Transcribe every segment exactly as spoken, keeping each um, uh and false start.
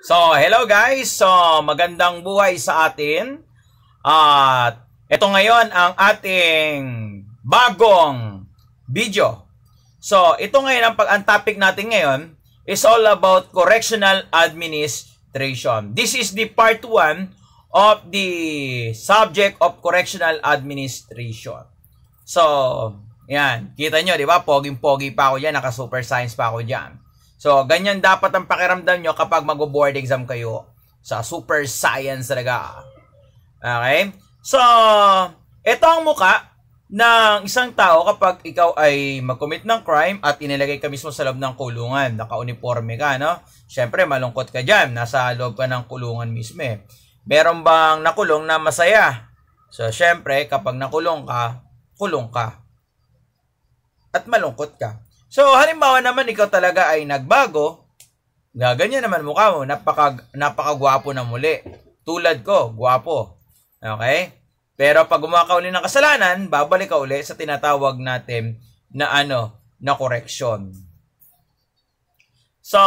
So, hello guys. So, magandang buhay sa atin. At ito ngayon ang ating bagong video. So, ito ngayon ang, pag ang topic natin ngayon is all about correctional administration. This is the part one of the subject of correctional administration. So, yan. Kita nyo, di ba? Poging-pogi pa ako dyan. Naka-super science pa ako dyan. So, ganyan dapat ang pakiramdam nyo kapag mag-board exam kayo sa super science talaga. Okay? So, ito ang muka ng isang tao kapag ikaw ay mag-commit ng crime at inilagay ka mismo sa loob ng kulungan. Naka-uniforme ka, no? Siyempre, malungkot ka dyan. Nasa loob ka ng kulungan mismo eh. Meron bang nakulong na masaya? So, siyempre, kapag nakulong ka, kulong ka. At malungkot ka. So, halimbawa naman ikaw talaga ay nagbago, gaganyan naman mukha mo, napaka, napakagwapo na muli. Tulad ko, gwapo. Okay? Pero pag gumawa ka uli ng kasalanan, babalik ka uli sa tinatawag natin na ano, na correction. So,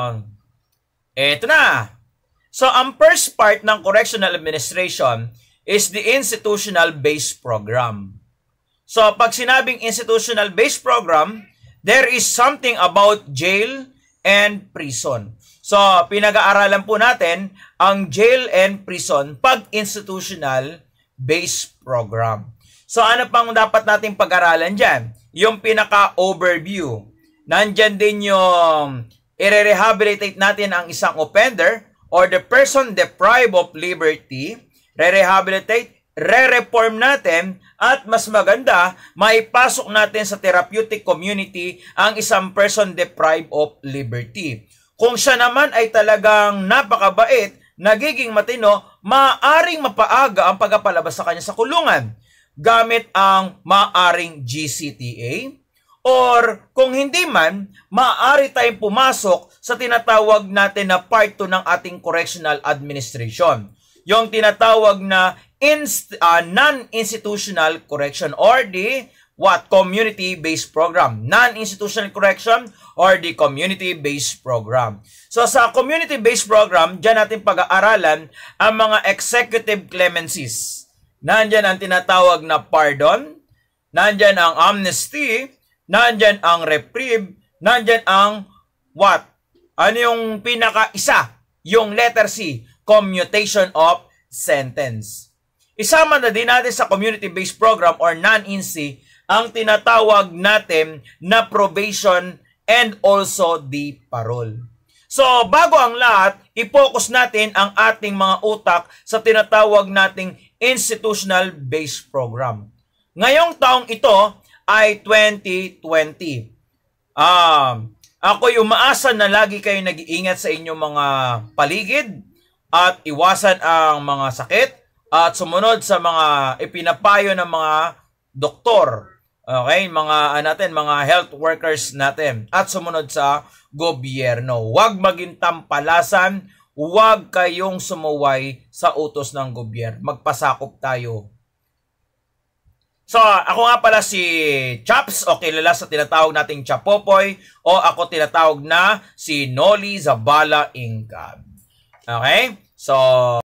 eto na. So, ang first part ng correctional administration is the institutional-based program. So, pag sinabing institutional-based program, there is something about jail and prison. So, pinag-aaralan po natin ang jail and prison pag institutional-based program. So, ano pang dapat nating pag-aralan dyan? Yung pinaka-overview. Nandyan din yung i-rehabilitate natin ang isang offender or the person deprived of liberty. Re-rehabilitate, re-reform natin, at mas maganda, maipasok natin sa therapeutic community ang isang person deprived of liberty. Kung siya naman ay talagang napakabait, nagiging matino, maaaring mapaaga ang pagpapalabas sa kanya sa kulungan gamit ang maaaring G C T A, or kung hindi man, maaari tayong pumasok sa tinatawag natin na part two ng ating correctional administration. Yung tinatawag na Inst uh, non-institutional correction or the what community-based program. Non-institutional correction or the community-based program. So sa community-based program, diyan natin pag-aaralan ang mga executive clemencies. Nandyan ang tinatawag na pardon, nandyan ang amnesty, nandyan ang reprieve, nandyan ang what? Ano yung pinaka-isa? Yung letter C, commutation of sentence. Isama na din natin sa community-based program or non-I N S I ang tinatawag natin na probation and also the parole. So, bago ang lahat, i-focus natin ang ating mga utak sa tinatawag nating institutional-based program. Ngayong taong ito ay twenty twenty. Um, ako'y umaasa na lagi kayo nag-iingat sa inyong mga paligid at iwasan ang mga sakit at sumunod sa mga ipinapayo ng mga doktor, okay, mga natin, mga health workers natin, at sumunod sa gobyerno. Huwag maging tampalasan, huwag kayong sumuway sa utos ng gobyerno. Magpasakop tayo. So, ako nga pala si Chaps, o kilala sa tinatawag nating Chapopoy, o ako tinatawag na si Noli Zabala Incab. Okay? So,